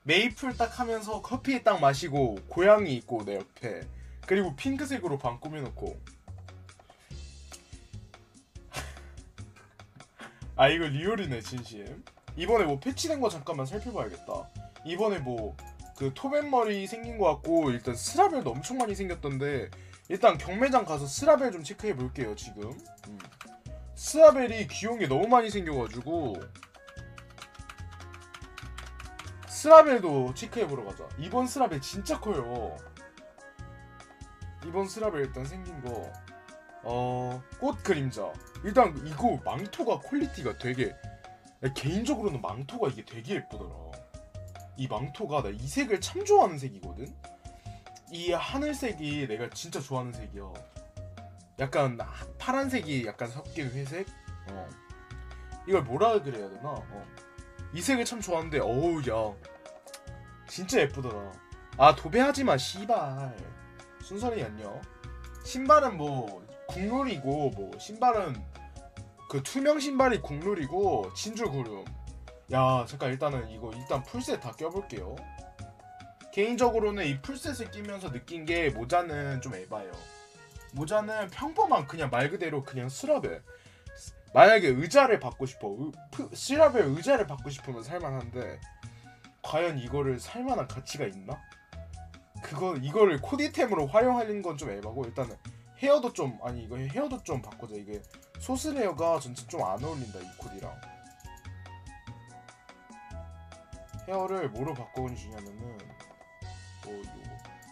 메이플 딱 하면서 커피 딱 마시고 고양이 있고 내 옆에 그리고 핑크색으로 방 꾸며놓고 아 이거 리얼이네 진심. 이번에 뭐 패치된 거 잠깐만 살펴봐야겠다. 이번에 뭐 그 토벤머리 생긴 거 같고 일단 스라벨도 엄청 많이 생겼던데 일단 경매장 가서 스라벨 좀 체크해 볼게요 지금. 스라벨이 귀여운 게 너무 많이 생겨가지고 스라벨도 체크해 보러 가자. 이번 스라벨 진짜 커요. 이번 스라벨 일단 생긴 거 꽃 그림자. 일단 이거 망토가 퀄리티가 되게 개인적으로는 망토가 이게 되게 예쁘더라. 이 망토가 나 이 색을 참 좋아하는 색이거든. 이 하늘색이 내가 진짜 좋아하는 색이야. 약간 파란색이 약간 섞인 회색. 이걸 뭐라 그래야 되나? 이 색을 참 좋아하는데 어우 야 진짜 예쁘더라. 아 도배하지마 씨발. 순선이 안녕. 신발은 뭐 국룰이고 뭐 신발은 그 투명 신발이 국룰이고 진주 구름. 야 잠깐 일단은 이거 일단 풀셋 다 껴볼게요. 개인적으로는 이 풀셋을 끼면서 느낀 게 모자는 좀 에바예요. 모자는 평범한 그냥 말 그대로 그냥 스라벨. 만약에 의자를 받고 싶어 스라벨 의자를 받고 싶으면 살만한데 과연 이거를 살만한 가치가 있나? 이거를 코디템으로 활용하는 건 좀 에바고 일단은 헤어도 좀 아니 이거 헤어도 좀 바꾸자. 이게 소슬 헤어가 전체 좀 안 어울린다 이 코디랑. 헤어를 뭐로 바꿔주냐면은 뭐 요거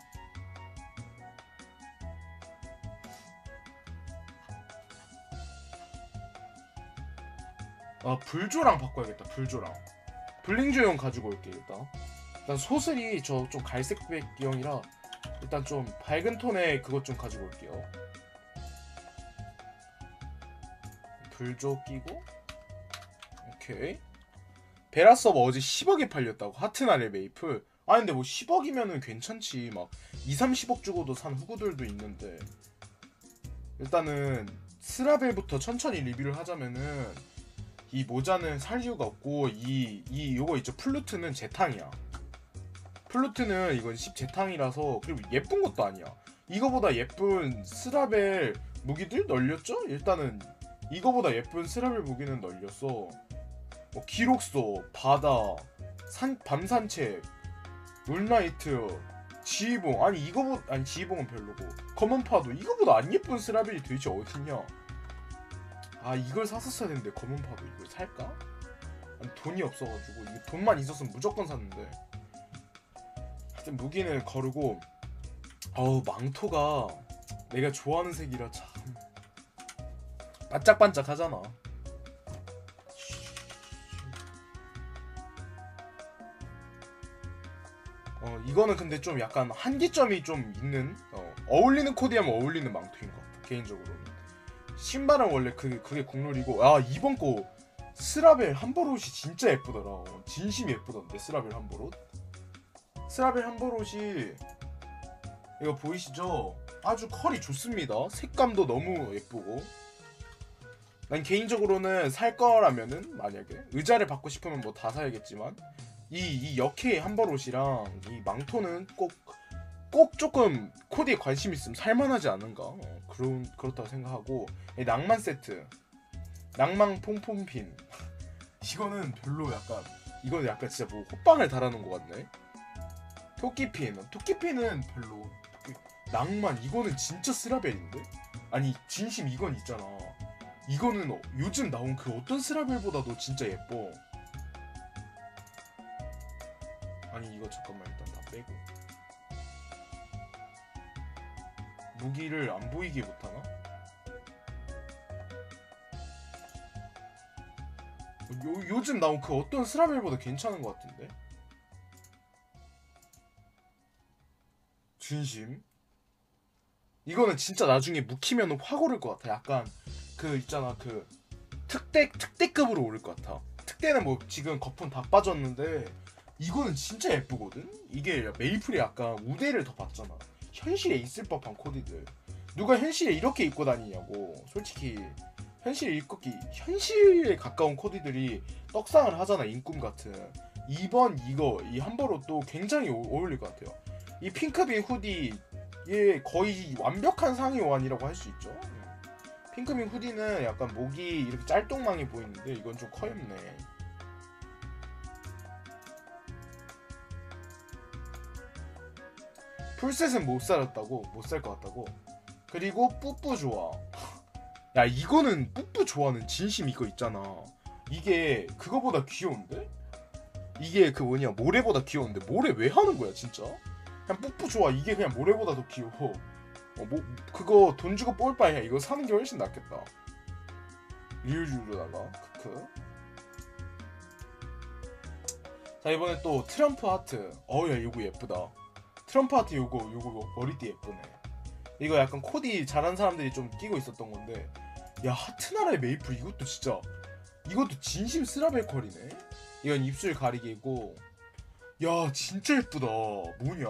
불조랑 바꿔야겠다. 불조랑 블링조용 가지고 올게. 일단 소슬이 저 좀 갈색 배경이라 일단 좀 밝은 톤의 그것 좀 가지고 올게요. 불조 끼고 오케이. 베라서버 어제 10억에 팔렸다고. 하트나래 메이플. 아 근데 뭐 10억이면은 괜찮지. 막 2, 30억 주고도 산 후구들도 있는데 일단은 스라벨부터 천천히 리뷰를 하자면은 이 모자는 살 이유가 없고 요거 있죠. 플루트는 재탕이야. 플루트는 이건 10재탕이라서 그리고 예쁜 것도 아니야. 이거보다 예쁜 스라벨 무기들 널렸죠? 일단은 이거보다 예쁜 스라벨 무기는 널렸어. 기록소, 바다, 밤산책, 롤나이트, 지휘봉. 아니 지휘봉은 별로고 검은파도. 이거보다 안 예쁜 스라벨이 도대체 어딨냐. 아 이걸 샀었어야 되는데 검은파도 이걸 살까? 아니 돈이 없어가지고 이게 돈만 있었으면 무조건 샀는데. 하여튼 무기는 거르고 망토가 내가 좋아하는 색이라 참 반짝반짝 하잖아. 이거는 근데 좀 약간 한계점이 좀 있는 어울리는 코디하면 어울리는 망토인 것 같아 개인적으로는. 신발은 원래 그게 국룰이고. 이번 거 스라벨 함버롯이 진짜 예쁘더라. 진심 예쁘던데 스라벨 함버롯. 스라벨 함버롯이 이거 보이시죠? 아주 컬이 좋습니다. 색감도 너무 예쁘고. 난 개인적으로는 살 거라면은 만약에 의자를 받고 싶으면 뭐 다 사야겠지만 이 역해 함버롯이랑 이 망토는 꼭 조금 코디에 관심 있으면 살만하지 않은가. 그렇다고 생각하고. 낭만 세트, 낭만 퐁퐁핀. 이거는 별로 약간 이거는 약간 진짜 뭐 호빵을 달아놓은 것 같네. 토끼핀은 별로. 낭만 이거는 진짜 스라벨인데. 아니 진심 이건 있잖아. 이거는 요즘 나온 그 어떤 스라벨보다도 진짜 예뻐. 아니 이거 잠깐만 일단 다 빼고 무기를 안 보이게 못하나? 요즘 나온 그 어떤 스라벨보다 괜찮은 것 같은데? 진심? 이거는 진짜 나중에 묵히면 확 오를 것 같아. 약간 그 있잖아 그 특대급으로 오를 것 같아. 특대는 뭐 지금 거품 다 빠졌는데 이거는 진짜 예쁘거든? 이게 메이플이 약간 우대를 더 받잖아. 현실에 있을 법한 코디들. 누가 현실에 이렇게 입고 다니냐고. 솔직히 현실에 가까운 코디들이 떡상을 하잖아. 인꿈 같은. 2번 이거 이 함버로 굉장히 어울릴 것 같아요. 이 핑크빈 후디의 거의 완벽한 상위 호환이라고 할 수 있죠. 핑크빈 후디는 약간 목이 이렇게 짤똥망이 보이는데 이건 좀 커엽네. 풀셋은 못 살았다고? 못 살 것 같다고? 그리고 뿌뿌 좋아. 야 이거는 뿌뿌 좋아는 진심 이거 있잖아. 이게 그거보다 귀여운데? 이게 그 뭐냐 모래보다 귀여운데 모래 왜 하는 거야 진짜? 그냥 뿌뿌 좋아. 이게 그냥 모래보다 더 귀여워. 뭐 그거 돈 주고 뽑을 바에야 이거 사는 게 훨씬 낫겠다. 리우주로다가 크크. 자 이번에 또 트럼프 하트. 어야 이거 예쁘다. 트럼프 하트 요거 머리띠 예쁘네. 이거 약간 코디 잘한 사람들이 좀 끼고 있었던 건데, 야 하트나라의 메이플 이것도 진짜 이것도 진심 스라벨 컬이네. 이건 입술 가리개고. 야 진짜 예쁘다. 뭐냐?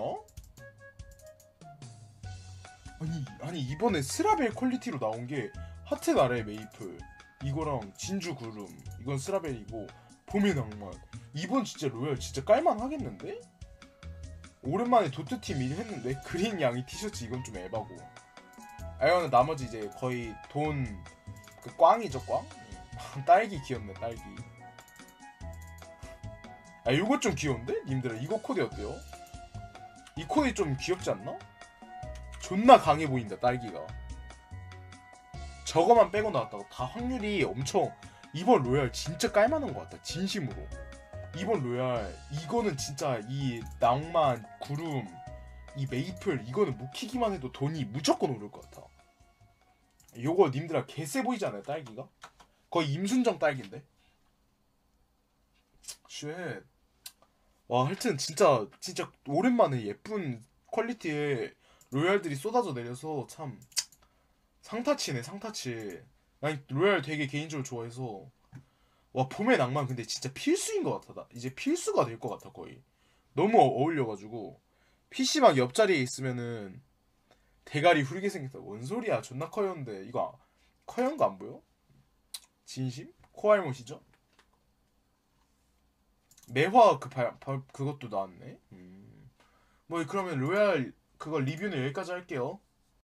아니 이번에 스라벨 퀄리티로 나온 게 하트나라의 메이플 이거랑 진주 구름 이건 스라벨이고 봄의 낭만 이번 진짜 로얄 진짜 깔만 하겠는데? 오랜만에 도트팀 일 했는데 그린 양이 티셔츠 이건 좀 에바고. 이거는 나머지 이제 거의 돈 그 꽝이죠 꽝? 딸기 귀엽네 딸기. 요거 좀 귀여운데? 님들아 이거 코디 어때요? 이 코디 좀 귀엽지 않나? 존나 강해 보인다 딸기가. 저거만 빼고 나왔다고 다 확률이 엄청. 이번 로얄 진짜 깔만한 것 같다 진심으로. 이번 로얄 이거는 진짜 이 낭만 구름 이 메이플 이거는 묵히기만 해도 돈이 무조건 오를 것 같아. 요거 님들아 개쎄 보이지 않아요 딸기가? 거의 임순정 딸기인데. 쉣. 와 하여튼 진짜 오랜만에 예쁜 퀄리티의 로얄들이 쏟아져 내려서 참 상타치네 상타치. 난 로얄 되게 개인적으로 좋아해서. 와 봄의 낭만 근데 진짜 필수인 것 같아. 나 이제 필수가 될 것 같아 거의. 너무 어울려가지고 PC방 옆자리에 있으면은 대가리 후리게 생겼다. 뭔 소리야 존나 커였는데 이거 커연 거 안 보여? 진심? 코알못이죠? 매화 그것도 나왔네. 뭐 그러면 로얄 그거 리뷰는 여기까지 할게요.